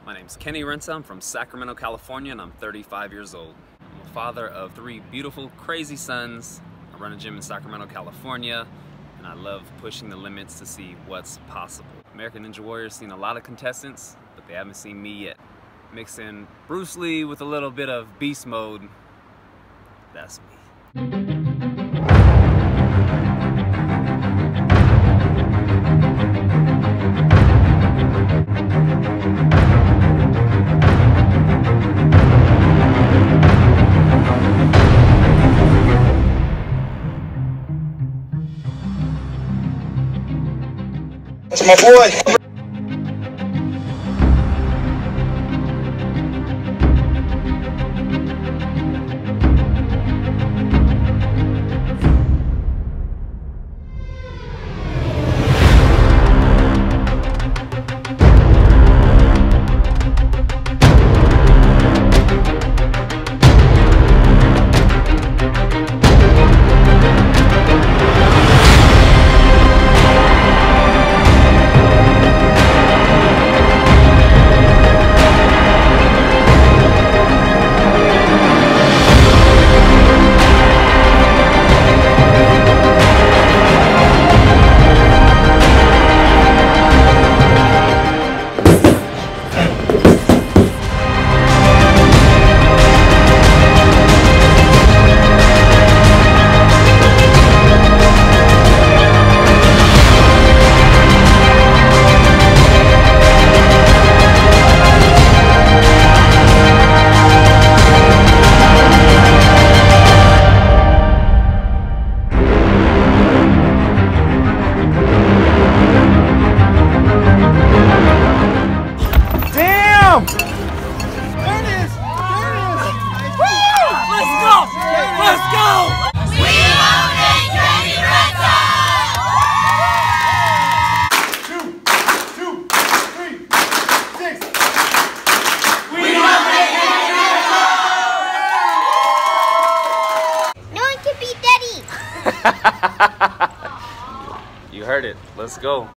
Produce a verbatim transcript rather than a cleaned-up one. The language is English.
My name's Kenny Rensa. I'm from Sacramento, California, and I'm thirty-five years old. I'm a father of three beautiful, crazy sons. I run a gym in Sacramento, California, and I love pushing the limits to see what's possible. American Ninja Warrior's seen a lot of contestants, but they haven't seen me yet. Mix in Bruce Lee with a little bit of beast mode. That's me. That's my boy. Let's go! We own it, Kenny Rensa! Two, two, three, six. We own it, Kenny Rensa! No one can beat Daddy! You heard it. Let's go.